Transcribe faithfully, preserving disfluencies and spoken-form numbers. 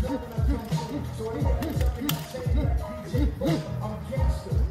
So they had to tell me, say that D J, I'm gangster.